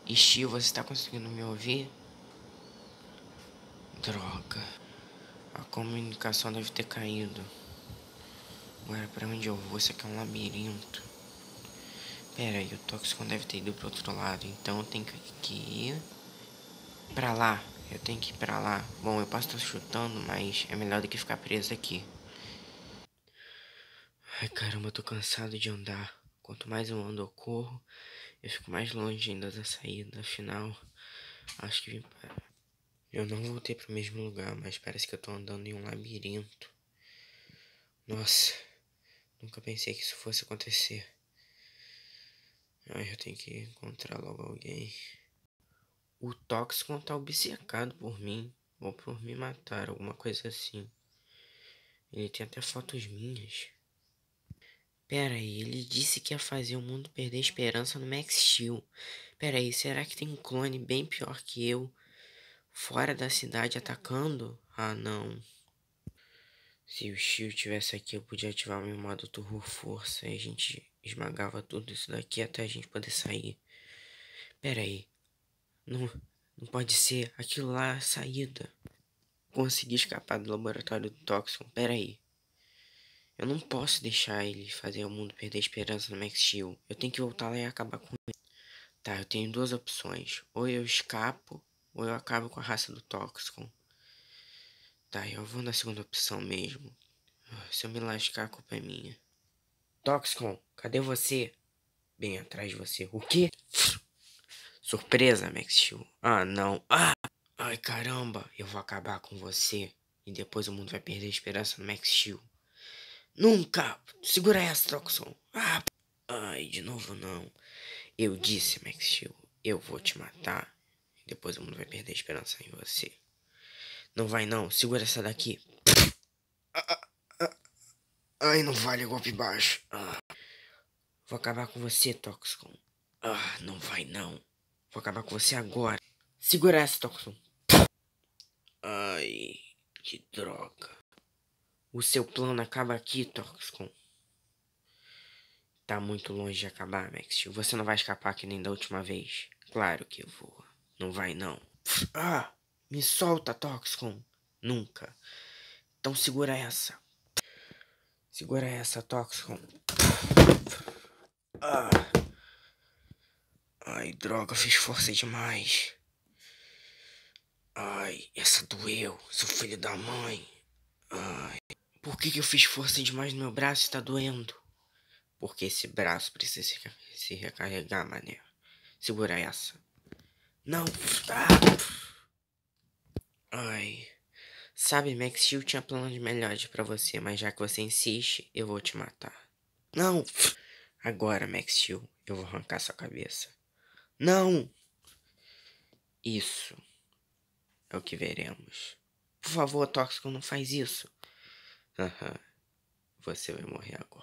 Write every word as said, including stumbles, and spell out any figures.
Steel, você tá conseguindo me ouvir? Droga. A comunicação deve ter caído. Agora, pra onde eu vou? Isso aqui é um labirinto. Pera aí, o Toxicon deve ter ido pro outro lado. Então eu tenho que ir pra lá. Eu tenho que ir pra lá. Bom, eu posso estar chutando, mas é melhor do que ficar preso aqui. Ai, caramba, eu tô cansado de andar. Quanto mais eu ando, eu corro. Eu fico mais longe ainda da saída. Afinal, acho que vim pra... Eu não voltei pro mesmo lugar, mas parece que eu tô andando em um labirinto. Nossa, nunca pensei que isso fosse acontecer. Ai, eu tenho que encontrar logo alguém. O Toxicon tá obcecado por mim, ou por me matar, alguma coisa assim. Ele tem até fotos minhas. Pera aí, ele disse que ia fazer o mundo perder a esperança no Max Steel. Pera aí, será que tem um clone bem pior que eu fora da cidade atacando? Ah, não. Se o Steel tivesse aqui, eu podia ativar meu modo turbo força e a gente esmagava tudo isso daqui até a gente poder sair. Pera aí, não, não pode ser. Aquilo lá é a saída. Consegui escapar do laboratório do Toxon. Pera aí. Eu não posso deixar ele fazer o mundo perder a esperança no Max Steel. Eu tenho que voltar lá e acabar com ele. Tá, eu tenho duas opções. Ou eu escapo, ou eu acabo com a raça do Toxicon. Tá, eu vou na segunda opção mesmo. Se eu me lascar, a culpa é minha. Toxicon, cadê você? Bem atrás de você. O quê? Surpresa, Max Steel. Ah, não. Ah! Ai, caramba. Eu vou acabar com você. E depois o mundo vai perder a esperança no Max Steel. Nunca! Segura essa, Toxon. Ah! Ai, de novo não. Eu disse, Max Steel, eu vou te matar. E depois o mundo vai perder a esperança em você. Não vai não, segura essa daqui. Ah, ah, ah. Ai, não vale golpe baixo. Ah. Vou acabar com você, Toxicon. Ah, não vai não. Vou acabar com você agora. Segura essa, Toxicon. Ai, que droga. O seu plano acaba aqui, Toxicon. Tá muito longe de acabar, Max Steel. Você não vai escapar que nem da última vez. Claro que eu vou. Não vai não. Ah, me solta, Toxicon. Nunca. Então segura essa. Segura essa, Toxicon. Ah. Ai, droga, fiz força demais. Ai, essa doeu, seu filho da mãe. Ai. Por que que eu fiz força demais no meu braço e tá doendo? Porque esse braço precisa se, se recarregar, mané. Segura essa. Não. Ah. Ai. Sabe, Max Steel tinha planos melhores pra você, mas já que você insiste, eu vou te matar. Não. Agora, Max Steel, eu vou arrancar sua cabeça. Não. Isso é o que veremos. Por favor, Tóxico, não faz isso. Haha. Você vai morrer agora.